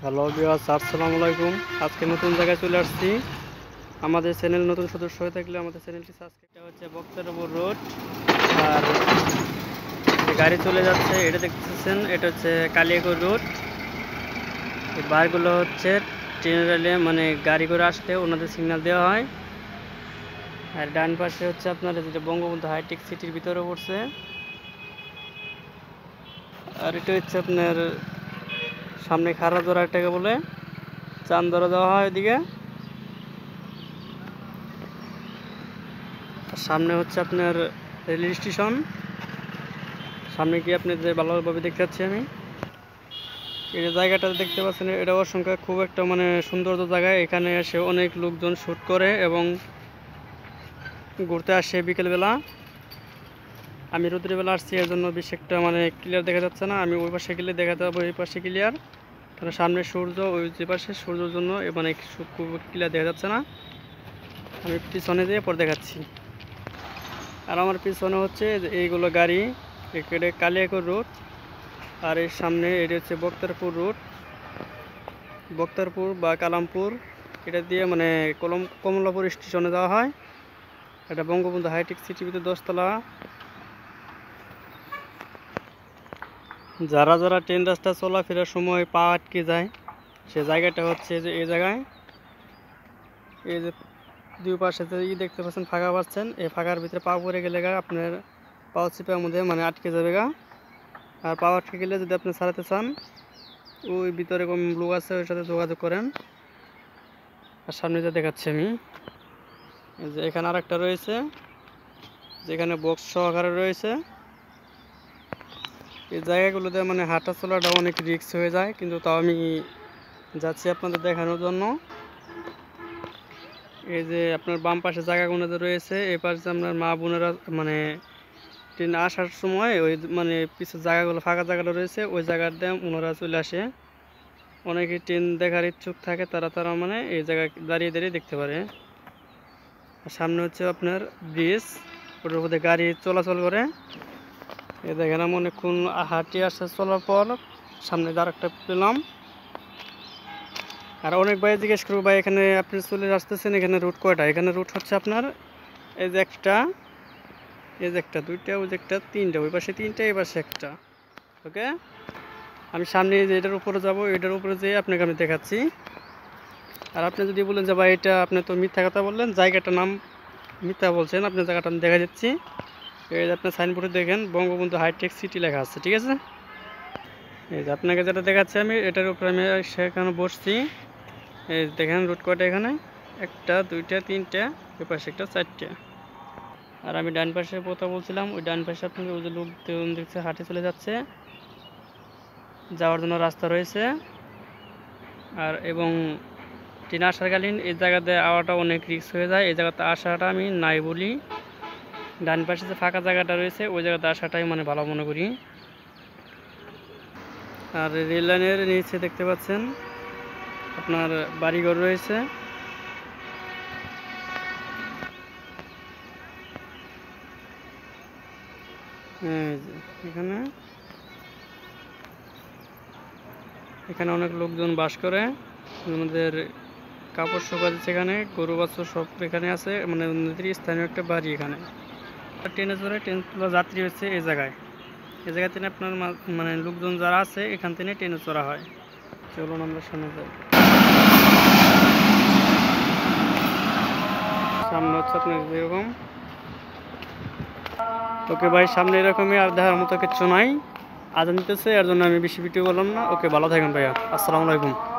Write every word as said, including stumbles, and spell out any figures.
Hello viewers, আসসালামু আলাইকুম। আজকে নতুন জায়গায় চলে আসছি। আমাদের চ্যানেল নতুন সদস্য হয়ে থাকলে আমাদের চ্যানেলটি সাবস্ক্রাইব। এটা হচ্ছে বক্তারপুর রোড। আর যে গাড়ি চলে যাচ্ছে এটা দেখতেছেন, এটা হচ্ছে কালিয়াকৈর রোড। এই বারগুলো হচ্ছে ট্রেনের রেলে মানে গাড়ি করে আসলে ওনাদের সিগন্যাল দেওয়া হয়। আর ডান পাশে হচ্ছে আপনার যেটা বঙ্গবন্ধু হাইটেক সিটির ভিতরে পড়ছে। আর এটা হচ্ছে আপনার সামনে খারাজোড়া একটাকে বলে চান ধরা দেওয়া হয় ওইদিকে। সামনে হচ্ছে আপনার রেল স্টেশন। সামনে গিয়ে আপনাদের ভালোভাবে দেখতে পাচ্ছি আমি। এই যে জায়গাটা দেখতে পাচ্ছেন, এটা অসংখ্য খুব একটা মানে সৌন্দর্য জায়গা। এখানে এসে অনেক লোকজন শ্যুট করে এবং ঘুরতে আসে বিকেলবেলা। আমি রোদের বেলা আসছি, এর জন্য বেশি একটা মানে ক্লিয়ার দেখা যাচ্ছে না। আমি ওই পাশে গেলে দেখা যাবে ওই পাশে ক্লিয়ার, কারণ সামনে সূর্য, ওই যে পাশে সূর্যের জন্য মানে খুব ক্লিয়ার দেখা যাচ্ছে না। আমি পিছনে যেয়ে পরে দেখাচ্ছি। আর আমার পিছনে হচ্ছে এইগুলো গাড়ি, এখানে কালিয়াকৈর রোড। আর এর সামনে এটা হচ্ছে বক্তারপুর রোড, বক্তারপুর বা কালামপুর। এটা দিয়ে মানে কলম কমলাপুর স্টেশনে যাওয়া হয়। এটা বঙ্গবন্ধু হাইটেক সিটির ভিতরে দশতলা। যারা যারা ট্রেন রাস্তা চলাফেরার সময় পা আটকে যায়, সে জায়গাটা হচ্ছে যে এই জায়গায়। এই যে দুই পাশে যে ই দেখতে পাচ্ছেন ফাঁকা পাচ্ছেন, এই ফাঁকার ভিতরে পা পড়ে গেলে গা আপনার পাও চিপার মধ্যে মানে আটকে যাবে গা। আর পা আটকে গেলে যদি আপনি ছাড়াতে চান, ওই ভিতরে কোন লোক আছে ওর সাথে যোগাযোগ করেন। আর সামনে যে দেখাচ্ছি আমি, যে এখানে আর একটা রয়েছে যেখানে বক্স সহকারে রয়েছে। এই জায়গাগুলোতে মানে হাঁটা চলাটা অনেক রিস্ক হয়ে যায়, কিন্তু তাও আমি যাচ্ছি আপনাদের দেখানোর জন্য। এই যে আপনার বাম পাশে জায়গাগুলো যে রয়েছে, এই পাশে আপনার মা বোনেরা মানে ট্রেন আসার সময় ওই মানে পিছের জায়গাগুলো ফাঁকা জায়গাটা রয়েছে, ওই জায়গাতে ওনারা চলে আসে। অনেকে ট্রেন দেখার ইচ্ছুক থাকে, তারা তারা মানে এই জায়গায় দাঁড়িয়ে দাঁড়িয়ে দেখতে পারে। আর সামনে হচ্ছে আপনার ব্রিজ, ওটার মধ্যে গাড়ি চলাচল করে। এই দেখেন আমি অনেকক্ষণ হাঁটি আসা চলার পর সামনে আর একটা পেলাম। আর অনেক ভাই জিজ্ঞেস করবো, ভাই এখানে আপনি চলে আসতেছেন, এখানে রুট কয়টা? এখানে রুট হচ্ছে আপনার এই যে একটা, এই যে একটা, দুইটা, ওই যে একটা, তিনটা, ওই পাশে তিনটা, এই পাশে একটা। ওকে, আমি সামনে যে এটার উপরে যাব, এটার উপরে যেয়ে আপনাকে আমি দেখাচ্ছি। আর আপনি যদি বলেন যে ভাই এটা আপনি তো মিথ্যা কথা বললেন, জায়গাটার নাম মিথ্যা বলছেন, আপনার জায়গাটা আমি দেখা যাচ্ছি। এই যে আপনার সাইনবোর্ডে দেখেন বঙ্গবন্ধু হাইটেক সিটি লেখা আছে, ঠিক আছে? এই যে আপনাকে যেটা দেখাচ্ছি আমি, এটার উপরে আমি সেখানে বসছি। এই দেখেন রুট কয়টা, এখানে একটা, দুইটা, তিনটা, ওই পাশে একটা, চারটে। আর আমি ডান পাশে কথা বলছিলাম, ওই ডান পাশে আপনাকে ওই যে লোক দেখছে হাঁটে চলে যাচ্ছে, যাওয়ার জন্য রাস্তা রয়েছে। আর এবং ট্রেন আসাকালীন এই জায়গাতে আওয়াটা অনেক রিস্ক হয়ে যায়, এই জায়গাতে আসাটা আমি নাই বলি। ডান পাশে যে ফাঁকা জায়গাটা রয়েছে ওই জায়গাতে আসাটাই মানে ভালো মনে করি। আর রেল লাইনের নিচে দেখতে পাচ্ছেন আপনার বাড়িঘর রয়েছে। এখানে এখানে অনেক লোকজন বাস করে, আমাদের কাপড় শুকাচ্ছে, সেখানে গরু বাছুর সব এখানে আছে, মানে স্থানীয় একটা বাড়ি এখানে। ট্রেনে চড়ে ট্রেন তোলা যাত্রী হচ্ছে এই জায়গায়, এই জায়গা থেকে আপনার মানে লোকজন যারা আছে এখান থেকে ট্রেনে চড়া হয়। চলুন আমরা সামনে যাই। সামনে হচ্ছে আপনার এরকম। ওকে ভাই, সামনে এরকমই, আর দেখার মতো কিছু নাই। আজান দিতেছে, এর জন্য আমি বেশি ভিডিও করলাম না। ওকে, ভালো থাকেন ভাইয়া, আসসালামু আলাইকুম।